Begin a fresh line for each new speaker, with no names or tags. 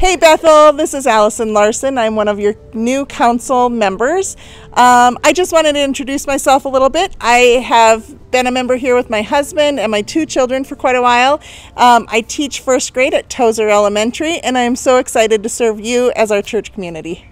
Hey Bethel, this is Allison Larson. I'm one of your new council members. I just wanted to introduce myself a little bit. I have been a member here with my husband and my 2 children for quite a while. I teach first grade at Tozer Elementary, and I am so excited to serve you as our church community.